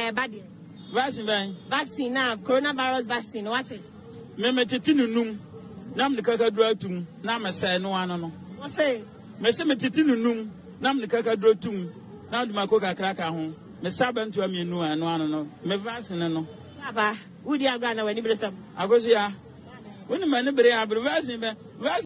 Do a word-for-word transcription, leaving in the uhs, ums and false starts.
eh body. Vaccine bang. Vaccine now, coronavirus vaccine. What's it? Me me titinu num. Nam the kaka drotum. Nam me say no one no. What's say? Me say me titinu num. Nam the kaka drotum. Nam the makoka kraka ho. Me saben to me no ano no. Me vaccine no. Papa, who do you agree na when you bless them? Agosia. When the man be vaccine be.